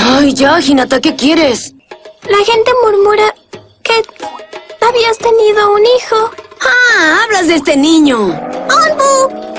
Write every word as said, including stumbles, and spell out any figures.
Ay, ya, Hinata, ¿qué quieres? La gente murmura que habías tenido un hijo. Ah, hablas de este niño. ¡Olbu!